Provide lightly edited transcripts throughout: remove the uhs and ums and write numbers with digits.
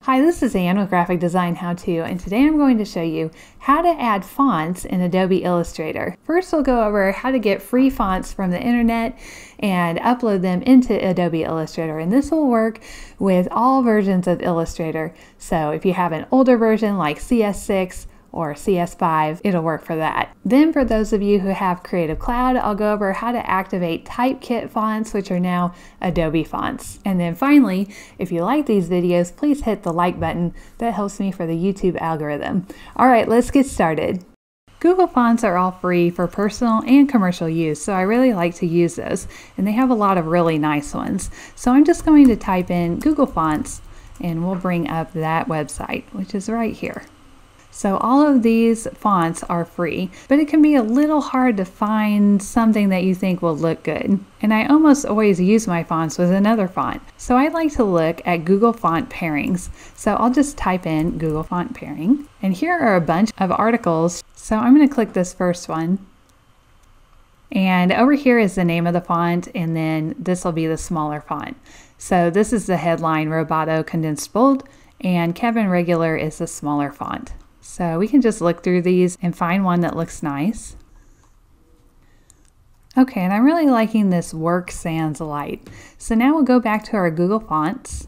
Hi, this is Ann with Graphic Design How To, and today I'm going to show you how to add fonts in Adobe Illustrator. First, we'll go over how to get free fonts from the internet and upload them into Adobe Illustrator, and this will work with all versions of Illustrator. So if you have an older version like CS6 or CS5, it'll work for that. Then for those of you who have Creative Cloud, I'll go over how to activate Typekit fonts, which are now Adobe fonts. And then finally, if you like these videos, please hit the like button. That helps me for the YouTube algorithm. All right, let's get started. Google Fonts are all free for personal and commercial use, so I really like to use those. And they have a lot of really nice ones. So I'm just going to type in Google Fonts, and we'll bring up that website, which is right here. So all of these fonts are free, but it can be a little hard to find something that you think will look good. And I almost always use my fonts with another font. So I like to look at Google Font Pairings. So I'll just type in Google Font Pairing. And here are a bunch of articles. So I'm going to click this first one. And over here is the name of the font, and then this will be the smaller font. So this is the headline, Roboto Condensed Bold, and Kevin Regular is the smaller font. So we can just look through these and find one that looks nice. Okay, and I'm really liking this Work Sans Light. So now we'll go back to our Google Fonts,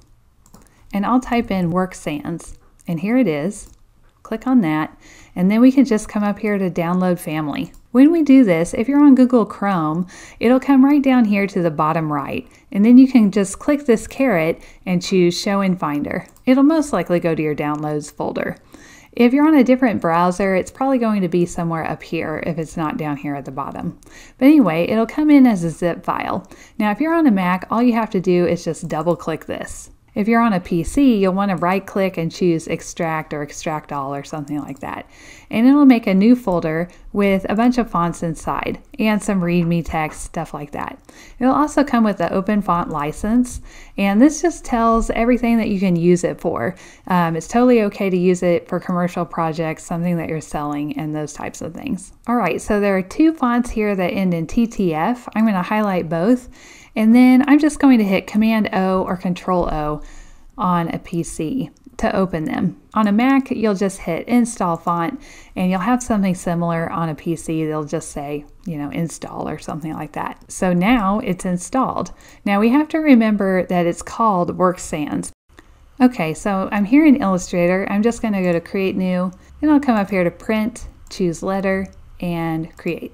and I'll type in Work Sans, and here it is. Click on that, and then we can just come up here to Download Family. When we do this, if you're on Google Chrome, it'll come right down here to the bottom right, and then you can just click this caret and choose Show in Finder. It'll most likely go to your Downloads folder. If you're on a different browser, it's probably going to be somewhere up here if it's not down here at the bottom. But anyway, it'll come in as a zip file. Now, if you're on a Mac, all you have to do is just double click this. If you're on a PC, you'll want to right click and choose Extract or Extract All or something like that. And it'll make a new folder with a bunch of fonts inside and some README text, stuff like that. It'll also come with the Open Font License, and this just tells everything that you can use it for. It's totally okay to use it for commercial projects, something that you're selling, and those types of things. All right, so there are two fonts here that end in TTF. I'm going to highlight both. And then I'm just going to hit Command O or Control O on a PC to open them. On a Mac, you'll just hit Install Font, and you'll have something similar on a PC. They'll just say, install or something like that. So now it's installed. Now we have to remember that it's called Work Sans. Okay, so I'm here in Illustrator. I'm just going to go to Create New, and I'll come up here to Print, choose Letter, and Create.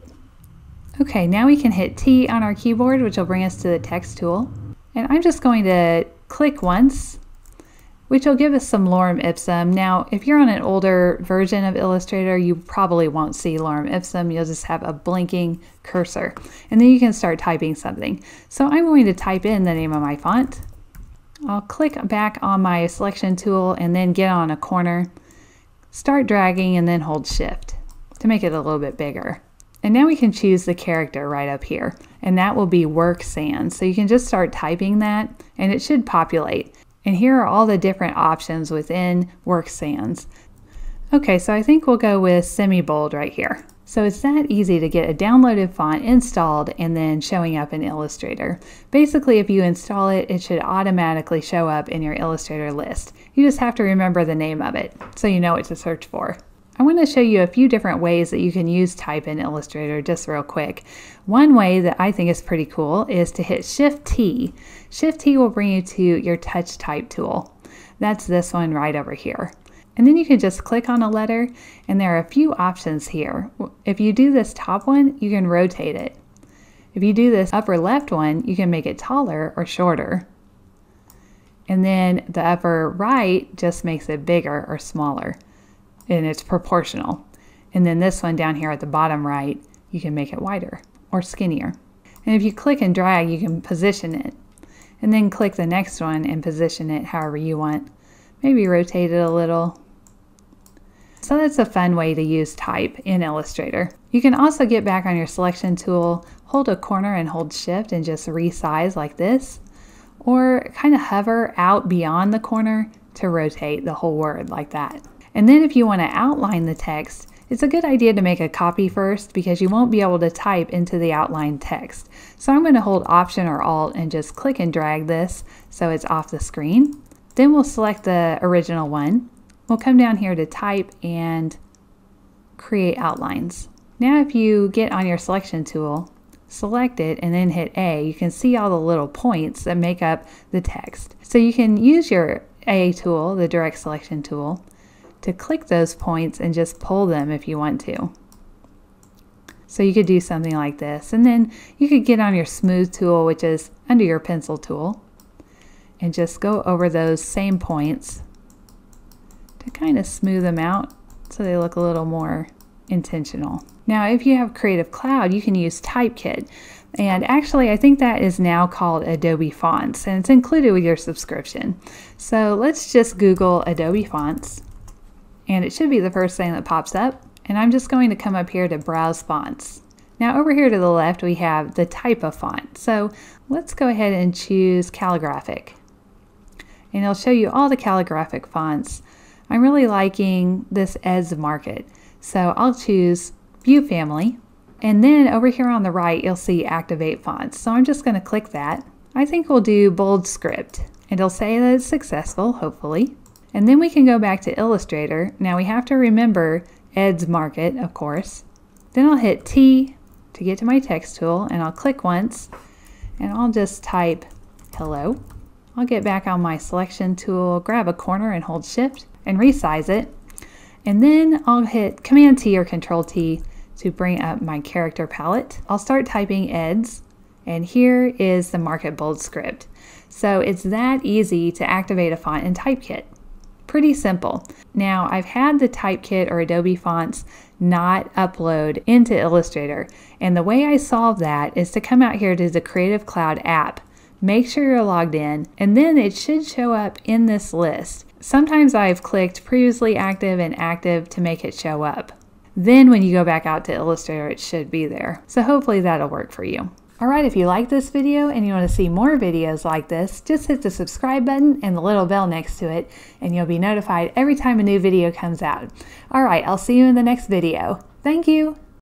Okay, now we can hit T on our keyboard, which will bring us to the text tool. And I'm just going to click once, which will give us some lorem ipsum. Now, if you're on an older version of Illustrator, you probably won't see lorem ipsum. You'll just have a blinking cursor. And then you can start typing something. So I'm going to type in the name of my font. I'll click back on my selection tool and then get on a corner, start dragging, and then hold Shift to make it a little bit bigger. And now we can choose the character right up here, and that will be Work Sans. So you can just start typing that, and it should populate. And here are all the different options within Work Sans. Okay, so I think we'll go with semi-bold right here. So it's that easy to get a downloaded font installed and then showing up in Illustrator. Basically, if you install it, it should automatically show up in your Illustrator list. You just have to remember the name of it so you know what to search for. I want to show you a few different ways that you can use type in Illustrator just real quick. One way that I think is pretty cool is to hit Shift-T. Shift-T will bring you to your Touch Type tool. That's this one right over here. And then you can just click on a letter, and there are a few options here. If you do this top one, you can rotate it. If you do this upper left one, you can make it taller or shorter. And then the upper right just makes it bigger or smaller. And it's proportional. And then this one down here at the bottom right, you can make it wider or skinnier. And if you click and drag, you can position it. And then click the next one and position it however you want. Maybe rotate it a little. So that's a fun way to use type in Illustrator. You can also get back on your selection tool, hold a corner and hold Shift and just resize like this. Or kind of hover out beyond the corner to rotate the whole word like that. And then if you want to outline the text, it's a good idea to make a copy first because you won't be able to type into the outlined text. So I'm going to hold Option or Alt and just click and drag this so it's off the screen. Then we'll select the original one. We'll come down here to type and create outlines. Now if you get on your selection tool, select it and then hit A, you can see all the little points that make up the text. So you can use your A tool, the direct selection tool, to click those points and just pull them if you want to. So you could do something like this, and then you could get on your smooth tool, which is under your pencil tool, and just go over those same points to kind of smooth them out so they look a little more intentional. Now if you have Creative Cloud, you can use Typekit, and actually I think that is now called Adobe Fonts, and it's included with your subscription. So let's just Google Adobe Fonts, and it should be the first thing that pops up, and I'm just going to come up here to Browse Fonts. Now over here to the left we have the type of font, so let's go ahead and choose calligraphic, and it'll show you all the calligraphic fonts. I'm really liking this Ed's Market, so I'll choose View Family, and then over here on the right you'll see Activate Fonts. So I'm just going to click that. I think we'll do bold script, and it'll say that it's successful, hopefully. And then we can go back to Illustrator. Now we have to remember Ed's Market, of course. Then I'll hit T to get to my text tool, and I'll click once, and I'll just type hello. I'll get back on my selection tool, grab a corner and hold Shift and resize it. And then I'll hit Command T or Control T to bring up my character palette. I'll start typing Ed's, and here is the Market Bold script. So it's that easy to activate a font in Typekit. Pretty simple. Now I've had the Typekit or Adobe Fonts not upload into Illustrator, and the way I solve that is to come out here to the Creative Cloud app. Make sure you're logged in, and then it should show up in this list. Sometimes I've clicked previously active and active to make it show up. Then when you go back out to Illustrator, it should be there. So hopefully that'll work for you. Alright, if you like this video and you want to see more videos like this, just hit the subscribe button and the little bell next to it, and you'll be notified every time a new video comes out. Alright, I'll see you in the next video. Thank you!